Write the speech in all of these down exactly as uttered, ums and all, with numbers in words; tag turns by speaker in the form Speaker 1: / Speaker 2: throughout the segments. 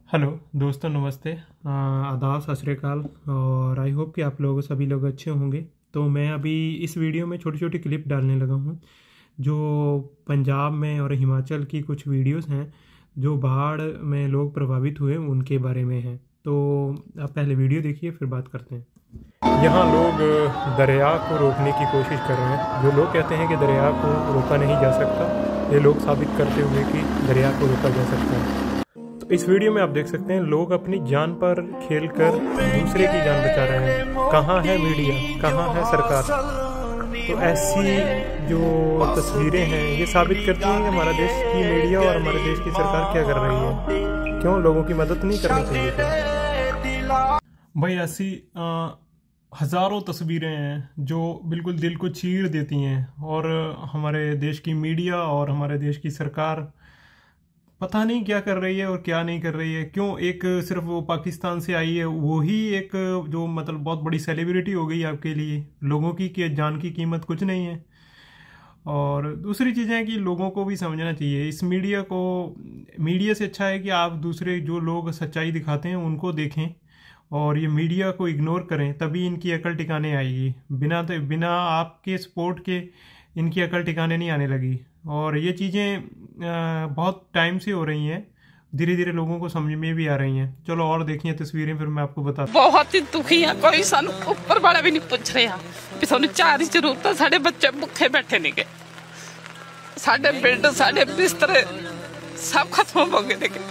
Speaker 1: Hello दोस्तों, नमस्ते, आ, आदाब, सत श्री अकाल। और आई होप कि आप लोग सभी लोग अच्छे होंगे। तो मैं अभी इस वीडियो में छोटी छोटी क्लिप डालने लगा हूँ जो पंजाब में और हिमाचल की कुछ वीडियोस हैं जो बाढ़ में लोग प्रभावित हुए उनके बारे में हैं। तो आप पहले वीडियो देखिए, फिर बात करते हैं। यहाँ लोग दरिया को रोकने की कोशिश कर रहे हैं। जो लोग कहते हैं कि दरिया को रोका नहीं जा सकता, ये लोग साबित करते हुए कि दरिया को रोका जा सकता है। तो इस वीडियो में आप देख सकते हैं लोग अपनी जान पर खेलकर दूसरे की जान बचा रहे हैं। कहाँ है मीडिया, कहाँ है सरकार? तो ऐसी जो तस्वीरें हैं ये साबित करती हैं कि हमारा देश की मीडिया और हमारे देश की सरकार क्या कर रही है। क्यों लोगों की मदद नहीं करनी चाहिए क्या? भाई ऐसी आ, हज़ारों तस्वीरें हैं जो बिल्कुल दिल को चीर देती हैं। और हमारे देश की मीडिया और हमारे देश की सरकार पता नहीं क्या कर रही है और क्या नहीं कर रही है। क्यों एक सिर्फ वो पाकिस्तान से आई है वो ही एक जो मतलब बहुत बड़ी सेलिब्रिटी हो गई आपके लिए। लोगों की जान की कीमत कुछ नहीं है। और दूसरी चीज़ है कि लोगों को भी समझना चाहिए, इस मीडिया को मीडिया से अच्छा है कि आप दूसरे जो लोग सच्चाई दिखाते हैं उनको देखें और ये मीडिया को इग्नोर करें, तभी इनकी अकल टिकाने आएगी। बिना बिना आपके सपोर्ट के इनकी अकल टिकाने नहीं आने लगी। और ये चीज़ें बहुत टाइम से हो रही हैं, धीरे धीरे लोगों को समझ में भी आ रही हैं। चलो और देखिए तस्वीरें, फिर मैं आपको बताता हूं।
Speaker 2: बहुत ही दुखी है, कोई सानू ऊपर वाला भी नहीं पूछ रहा कि सानू चार ही जरूरत है। साडे बच्चे भुखे बैठे नहीं गए, साडे बेड साडे बिस्तरे सब खत्म हो गए। देखे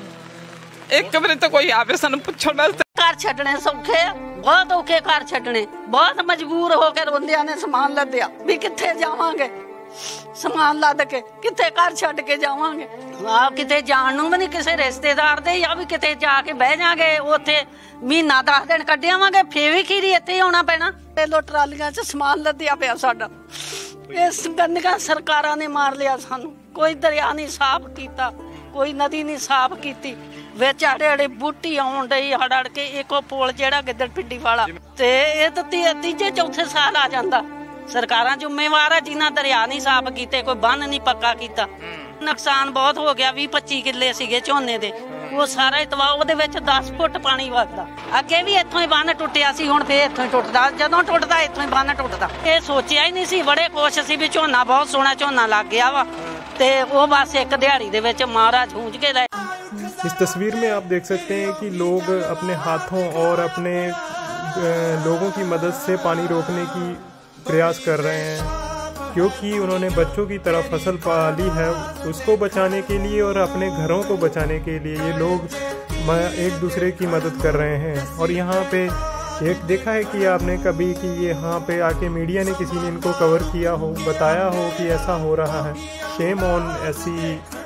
Speaker 2: एक कमरे तो कोई आवे सानू पूछो ना।
Speaker 3: घर छड्डने सौखे, बहुत औखे घर छड्डने, बहुत मजबूर होकर बंदियां ने समान लद्या भी किथे जावांगे, समान लद के किथे घर छड्ड के जावांगे। आ किते जाण नूं भी नहीं किसी रिश्तेदार दे, या भी किते जाके बह जांगे उत्थे महीना दस दिन कड्डियावांगे, फिर भी खीरी इत्थे आउणा पैणा। लो ट्रालियां च समान लद्या पिया साडा। इस गंदियां सरकारां ने मार लिया सानू। कोई दरिया नहीं साफ कीता, कोई नदी नहीं साफ कीती। विच अड़े अड़े बूटी आउण डई हड़ हड़ के। इको पुल जिहड़ा गिद्दड़ पिंडी वाला ते इह तां तीजे चौथे साल आ जांदा। सरकारां जिम्मेवार है जिन्हां दरिया नहीं साफ कीते, कोई बंन नहीं पक्का कीता। नुकसान बहुत हो गया। बीस पच्ची किले सीगे झोने दे, वो सारा ही तबाह। ਉਹਦੇ ਵਿੱਚ दस फुट पानी वगदा। ਅੱਗੇ ਵੀ ਇੱਥੋਂ ਹੀ ਬੰਨ ਟੁੱਟਿਆ ਸੀ, ਹੁਣ ਫੇਰ ਇੱਥੋਂ ਹੀ ਟੁੱਟਦਾ। ਜਦੋਂ ਟੁੱਟਦਾ ਇੱਥੋਂ ਹੀ ਬੰਨ ਟੁੱਟਦਾ। ਇਹ ਸੋਚਿਆ ਹੀ ਨਹੀਂ ਸੀ। ਬੜੇ ਖੁਸ਼ ਸੀ ਵੀ ਝੋਨਾ ਬਹੁਤ ਸੋਹਣਾ ਝੋਨਾ ਲੱਗ ਗਿਆ ਵਾ ਤੇ ਉਹ ਬਸ ਇੱਕ ਦਿਹਾੜੀ ਦੇ ਵਿੱਚ ਮਹਾਰਾਜ ਹੂੰਝ ਕੇ ਲੈ।
Speaker 1: इस तस्वीर में आप देख सकते हैं कि लोग अपने हाथों और अपने लोगों की मदद से पानी रोकने की प्रयास कर रहे हैं, क्योंकि उन्होंने बच्चों की तरह फसल पाली है उसको बचाने के लिए और अपने घरों को बचाने के लिए ये लोग एक दूसरे की मदद कर रहे हैं। और यहाँ पे एक देखा है कि आपने कभी कि यहाँ पे आके मीडिया ने किसी ने इनको कवर किया हो, बताया हो कि ऐसा हो रहा है। शेम ऑन ऐसी